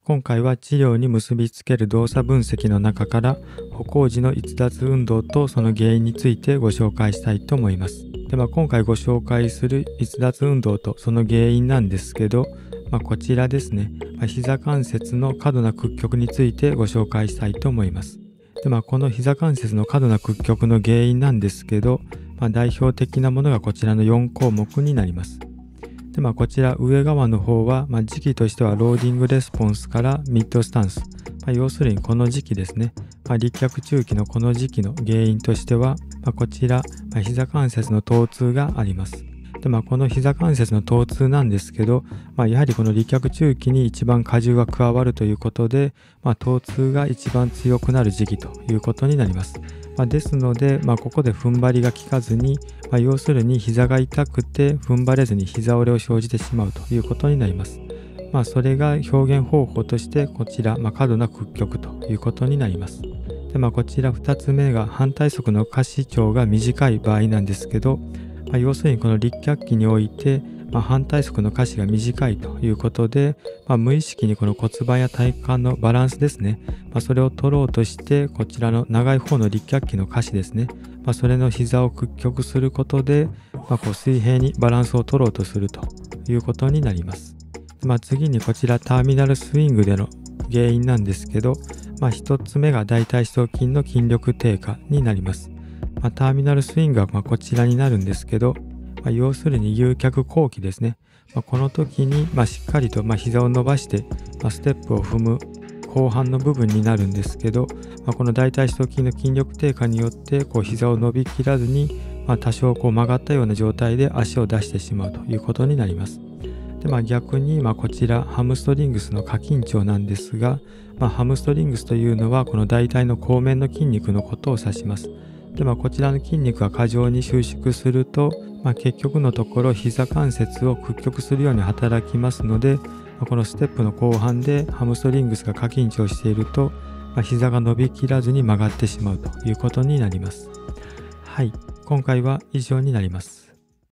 今回は治療に結びつける動作分析の中から歩行時の逸脱運動とその原因についてご紹介したいと思います。で、今回ご紹介する逸脱運動とその原因なんですけど、こちらですね、膝関節の過度な屈曲についてご紹介したいと思います。で、この膝関節の過度な屈曲の原因なんですけど、代表的なものがこちらの4項目になります。で、こちら上側の方は、時期としてはローディングレスポンスからミッドスタンス。要するにこの時期ですね。立脚中期のこの時期の原因としては、こちら、膝関節の疼痛があります。で、この膝関節の疼痛なんですけど、やはりこの立脚中期に一番荷重が加わるということで、疼痛が一番強くなる時期ということになります。ですので、ここで踏ん張りが効かずに、要するに膝が痛くて踏ん張れずに膝折れを生じてしまうということになります。それが表現方法としてこちら、過度な屈曲ということになります。で、こちら2つ目が反対側の下肢長が短い場合なんですけど、要するにこの立脚期において、反対側の下肢が短いということで、無意識にこの骨盤や体幹のバランスですね、それを取ろうとしてこちらの長い方の立脚期の下肢ですね、それの膝を屈曲することで、水平にバランスを取ろうとするということになります。次にこちらターミナルスイングでの原因なんですけど、1つ目が大腿四頭筋の筋力低下になります。ターミナルスイングはこちらになるんですけど、要するに誘脚後期ですね。この時にしっかりと膝を伸ばしてステップを踏む後半の部分になるんですけど、この大腿四頭筋の筋力低下によって膝を伸びきらずに、多少曲がったような状態で足を出してしまうということになります。で、逆にこちらハムストリングスの過緊張なんですが、ハムストリングスというのはこの大腿の後面の筋肉のことを指します。で、こちらの筋肉が過剰に収縮すると、結局のところ膝関節を屈曲するように働きますので、このステップの後半でハムストリングスが過緊張していると、膝が伸びきらずに曲がってしまうということになります。はい、今回は以上になります。